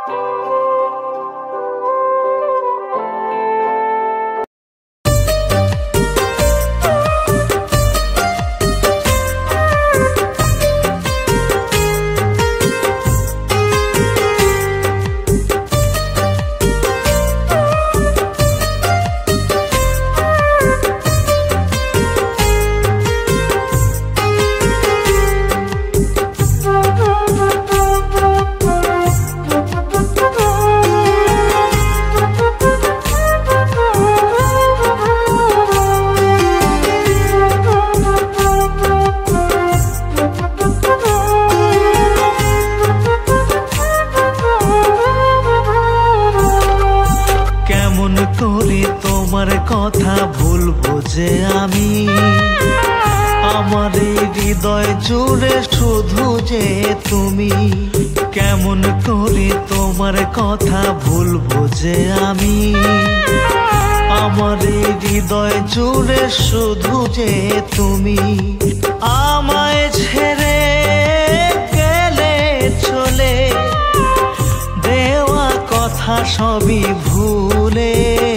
কথা ভুলবো যে আমি, আমার এই হৃদয় জুড়ে শুধু যে তুমি। কেমন করে তোমার কথা ভুলবো যে আমি, আমার এই হৃদয় জুড়ে শুধু যে তুমি। আমায় ছেড়ে গেলে চলে, দেওয়া কথা সবই ভুলে।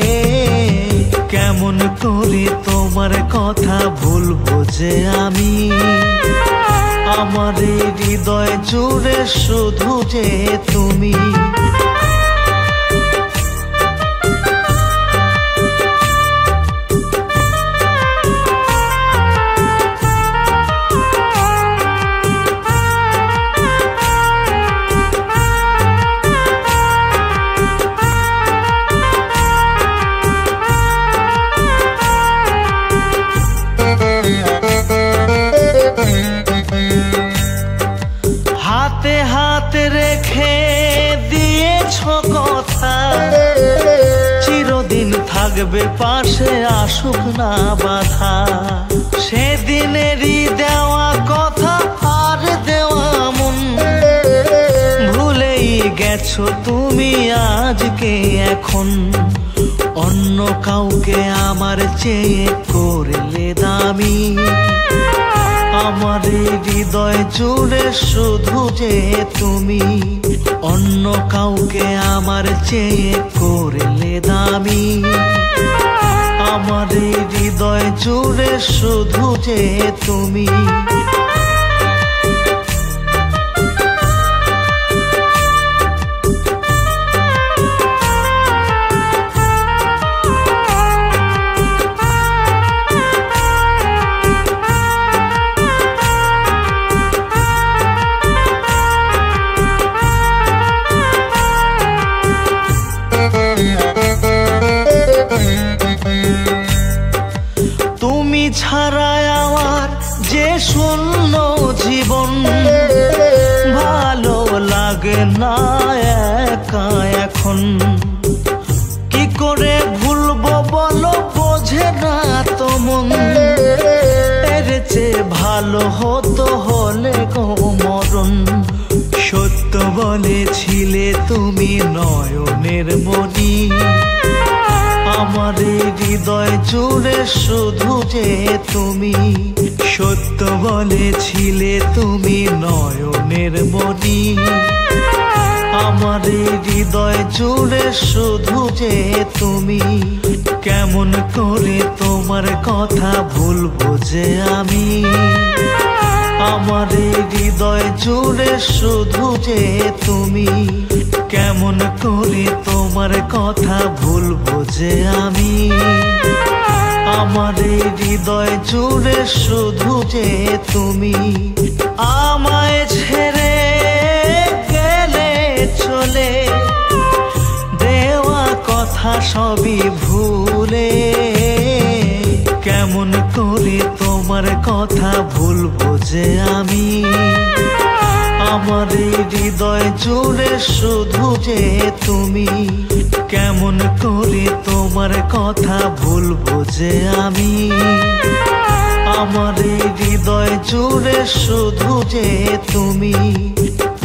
কেমন করে তোমার কথা ভুলবো যে আমি, আমার এই হৃদয় জুড়ে শুধু যে তুমি। হাতে হাতে রেখে দিয়েছো কথা, চিরদিন থাকবে পাশে আসুক না বাধা। সেদিনেরই দেওয়া কথা আর দেওয়া মন, ভুলেই গেছো তুমি আজকে এখন। অন্য কাউকে আমার চেয়ে করলে দামি, আমার হৃদয় জুড়ে শুধু যে তুমি। অন্য কাউকে আমার চেয়ে করলে দামি, আমার হৃদয় জুড়ে শুধু যে তুমি। তুমি ছাড়া আমার যে শূন্য জীবন, ভালো লাগে না একা এখন। কি করে ভুলবো বলো, বোঝে না তো মন। এর চেয়ে ভালো হতো হলে গো মরণ। সত্য বলেছিলে তুমি নয়নের মণি, আমার হৃদয় জুড়ে শুধু যে তুমি। সত্য বলেছিলে তুমি নয়নের মণি, আমার হৃদয় জুড়ে শুধু যে তুমি। কেমন করে তোমার কথা ভুলবো যে আমি, আমার হৃদয় জুড়ে শুধু যে তুমি। কেমন করে তোমার কথা ভুলবো যে আমি, আমার হৃদয় জুড়ে শুধু যে তুমি। আমায় ছেড়ে গেলে চলে, দেওয়া কথা সবই ভুলে। কেমন করে তোমার কথা ভুলবো যে আমি, আমার হৃদয় জুড়ে শুধু যে তুমি। কেমন করে তোমার কথা ভুলবো যে আমি, আমার হৃদয় জুড়ে শুধু যে তুমি।